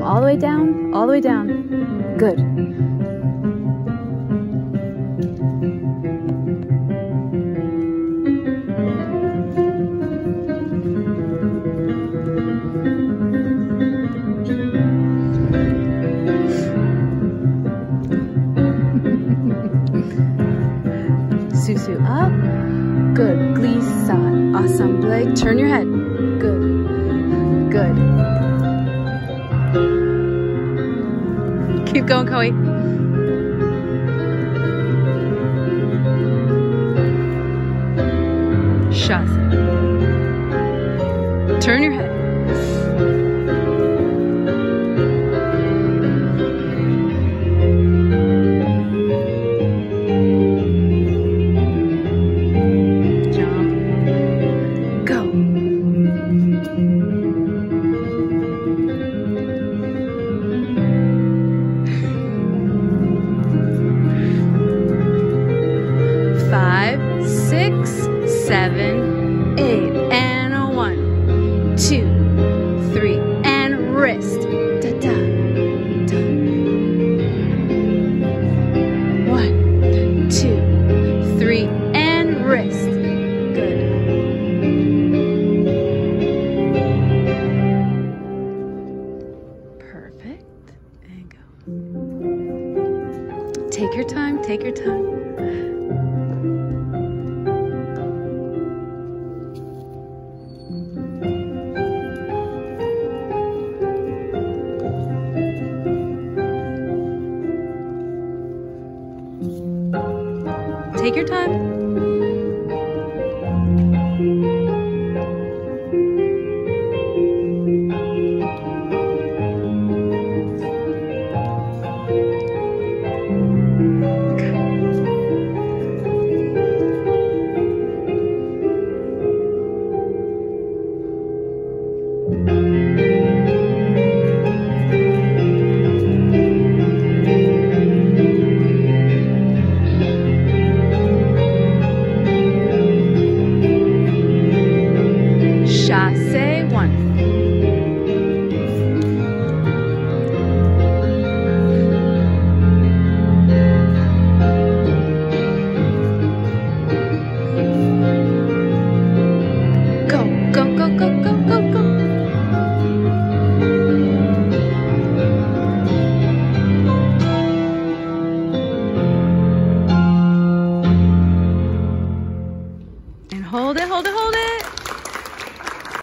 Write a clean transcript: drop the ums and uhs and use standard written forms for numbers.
all the way down, all the way down. Good. Susu up. Good. Glissade. Assemble. Turn your head. Good. Good. Keep going, Koei. Shasana. Turn your head. Five, six, seven, eight, and a 1, 2, 3, and wrist. Da da da. 1, 2, 3, and wrist. Good. Perfect. And go. Take your time. Take your time. Take your time. Chasse.